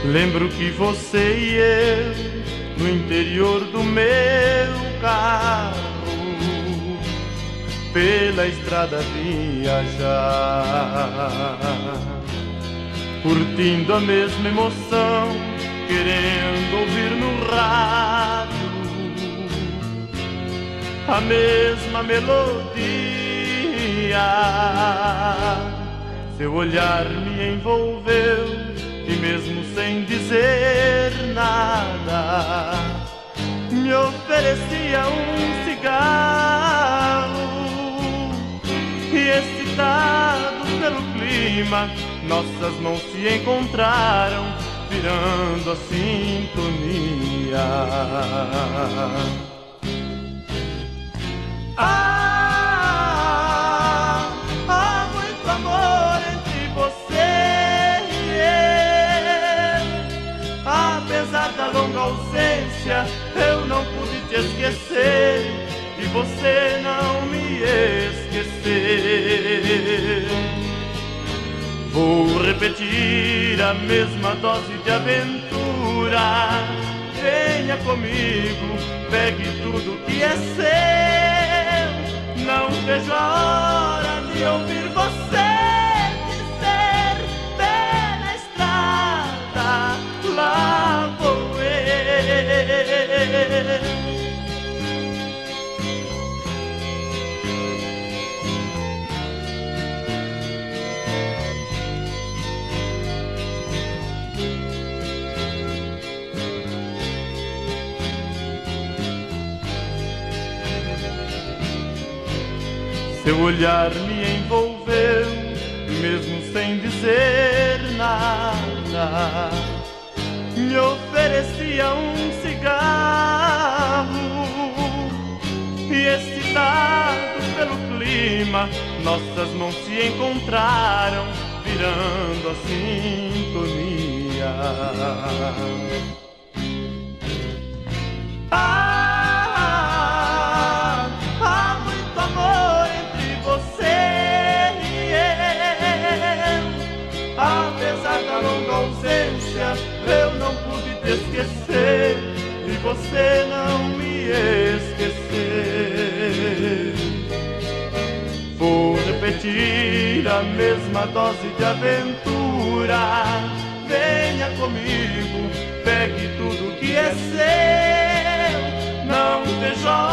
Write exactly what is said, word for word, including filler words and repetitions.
Lembro que você e eu, no interior do meu carro, pela estrada viajar, curtindo a mesma emoção, querendo ouvir no rádio a mesma melodia. Seu olhar me envolveu e mesmo sem dizer nada, me oferecia um cigarro. E excitado pelo clima, nossas mãos se encontraram, virando a sintonia. Ah, há muito amor entre você e eu. Apesar da longa ausência, eu não pude te esquecer e você não me esquecer. Vou repetir a mesma dose de aventura. Venha comigo, pegue tudo que é seu. Não vejo a hora de ouvir você dizer: pé na estrada, lá vou eu. Seu olhar me envolveu, mesmo sem dizer nada, me oferecia um cigarro. E excitado pelo clima, nossas mãos se encontraram, virando a sintonia. Ah, há muito amor entre você e eu. Apesar da longa ausência, eu não pude te esquecer e você não me esquecer. Vou repetir a mesma dose de aventura. Venha comigo, pegue tudo que é seu. Não vejo a